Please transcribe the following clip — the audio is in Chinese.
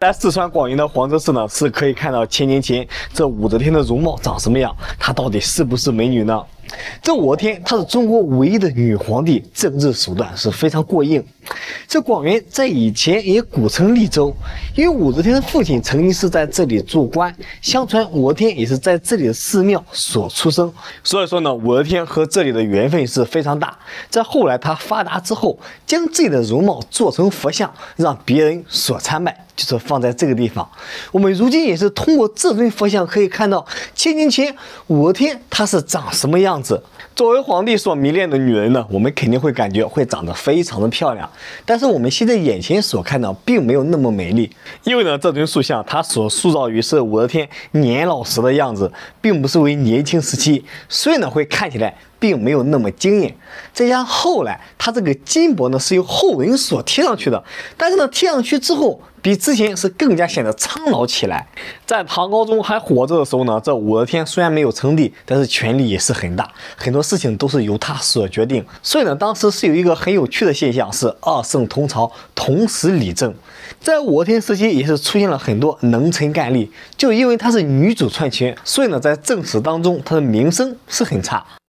在四川广元的黄州市呢，是可以看到千年前这武则天的容貌长什么样，她到底是不是美女呢？这武则天她是中国唯一的女皇帝，政治手段是非常过硬。这广元在以前也古称利州，因为武则天的父亲曾经是在这里做官，相传武则天也是在这里的寺庙所出生，所以说呢，武则天和这里的缘分是非常大。在后来她发达之后，将自己的容貌做成佛像，让别人所参拜，就是放在这个地方。我们如今也是通过这尊佛像可以看到千年前武则天她是长什么样子。作为皇帝所迷恋的女人呢，我们肯定会感觉会长得非常的漂亮，但是我们现在眼前所看到并没有那么美丽，因为呢，这尊塑像它所塑造于是武则天年老时的样子，并不是为年轻时期，所以呢会看起来并没有那么惊艳。再加上后来它这个金箔呢是由后人所贴上去的，但是呢贴上去之后，比之前是更加显得苍老起来。在唐高宗还活着的时候呢，这武则天虽然没有称帝，但是权力也是很大，很多事情都是由她所决定。所以呢，当时是有一个很有趣的现象，是二圣同朝，同时理政。在武则天时期也是出现了很多能臣干吏，就因为她是女主篡权，所以呢，在正史当中她的名声是很差。